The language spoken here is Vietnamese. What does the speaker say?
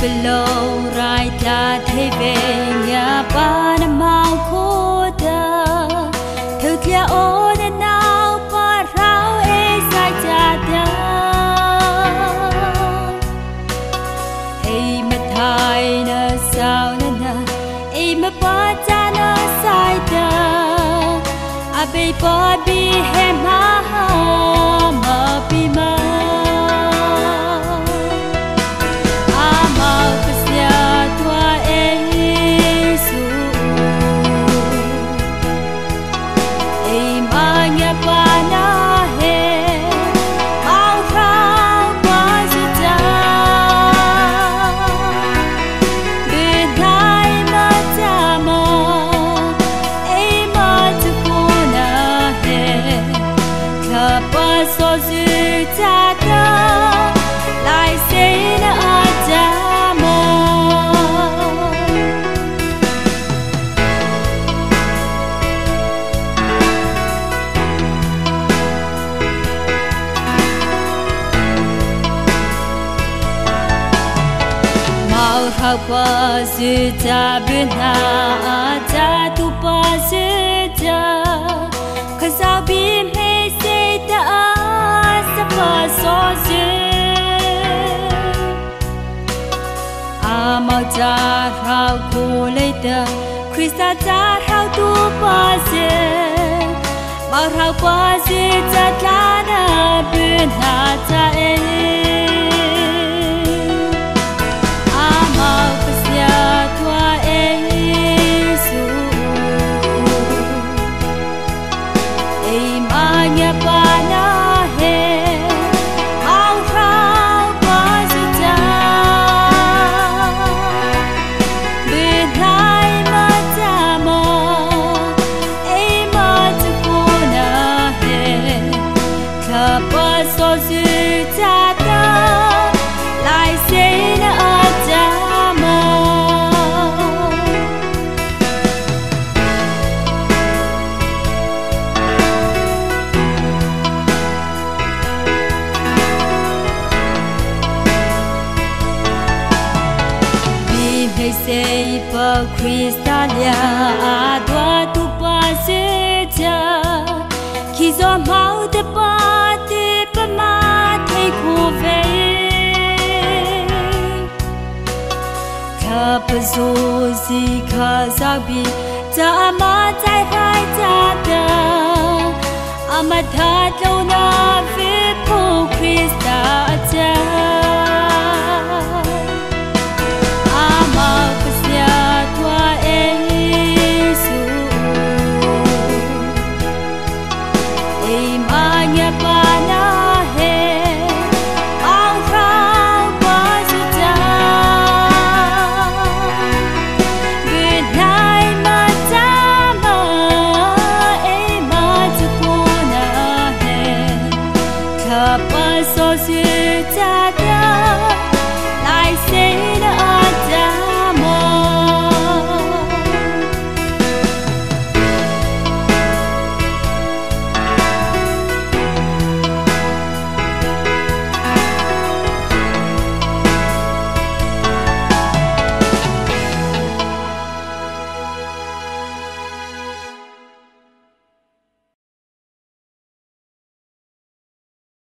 below right la thế về nhà ba năm mau khô đa thực là ô nên nào ba rau e sai cha đa ai mà thay na sao na ai mà ba cha na sai đa à bay ba bi hem ha mà bi ma so dư cha ta lại sẽ na cha mơ mau khao pa dư cha bên na cha tu pa dư cha khao sao bim hay sẽ ta pa so dư a mau cha rau khu lấy tờ Christa cha rau tu pa dư mau rau pa dư cha la na bên ha cha e a mau pasya tua e su e ma nya pa na so dư cha ta lại sẽ na cha mơ vì hay sẽ pa Christalia a tua tu pa se cha khi gió máu te pa mà thấy khu về khắp dù gì khá sao bi cha mà trái hai cha ta mà thật lâu na với cô Christa